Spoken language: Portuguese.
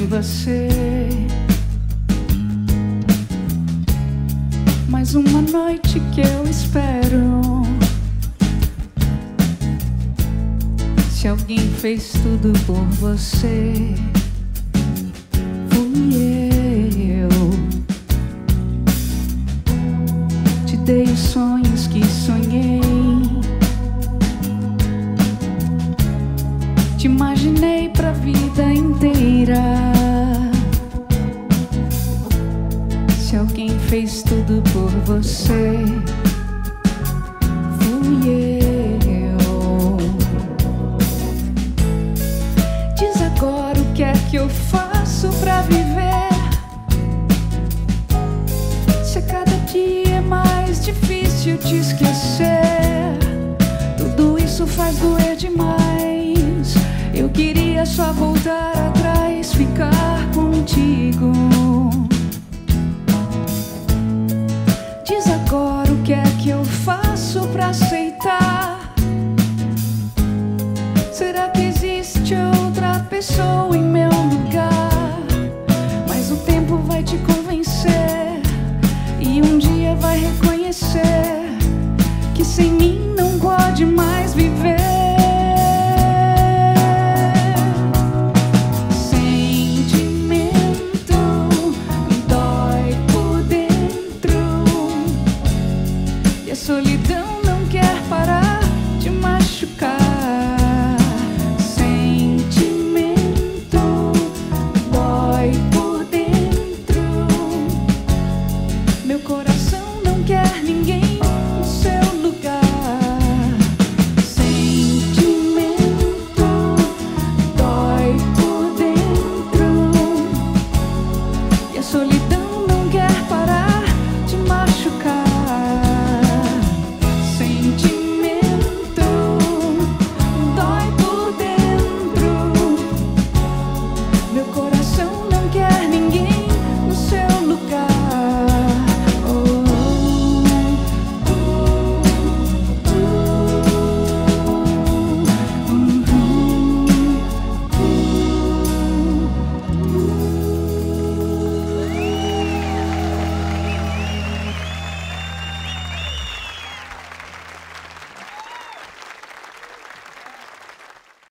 você. Mais uma noite que eu espero. Se alguém fez tudo por você, fui eu. Te dei os sonhos que sonhei. Te imaginei pra vida inteira. Se alguém fez tudo por você, fui eu. Diz agora o que é que eu faço pra viver. Se a cada dia é mais difícil te esquecer, tudo isso faz doer demais. Eu queria só voltar atrás, ficar contigo. Diz agora o que é que eu faço pra aceitar. Será que existe outra pessoa em meu lugar? Mas o tempo vai te convencer e um dia vai reconhecer que sem mim não pode mais viver. Solidão não quer parar de machucar. Sentimento dói por dentro. Meu coração não quer ninguém no seu lugar. Sentimento dói por dentro. E a solidão não quer parar de machucar.